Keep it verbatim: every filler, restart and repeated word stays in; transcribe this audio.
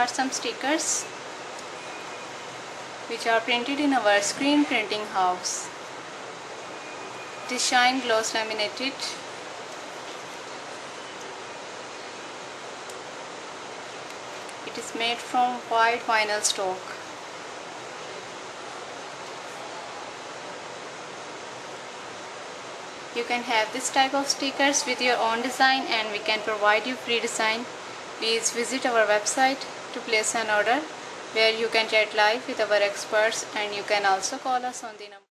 some stickers which are printed in our screen printing house. It is shine gloss laminated. It is made from white vinyl stock. You can have this type of stickers with your own design, and we can provide you free design. Please visit our website to place an order, where you can chat live with our experts, and you can also call us on the number.